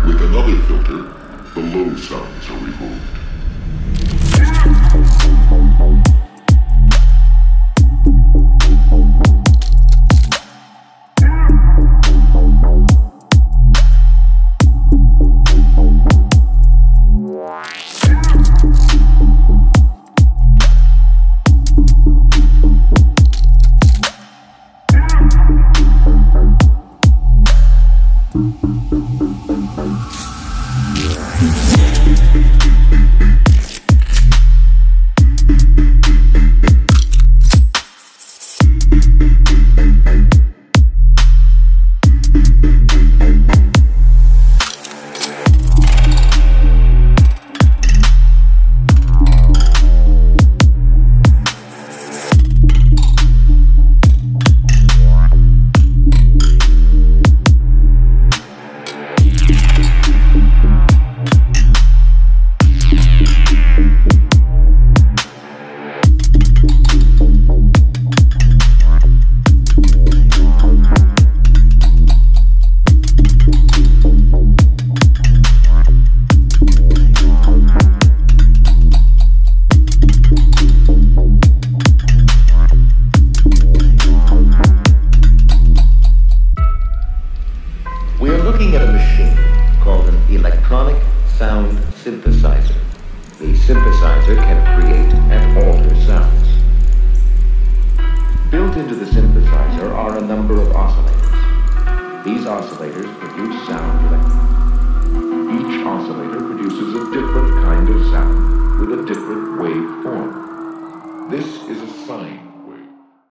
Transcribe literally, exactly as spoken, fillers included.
With another filter, the low sounds are removed. synthesizer can create and alter sounds. Built into the synthesizer are a number of oscillators. These oscillators produce sound electrically. Each oscillator produces a different kind of sound with a different waveform. This is a sine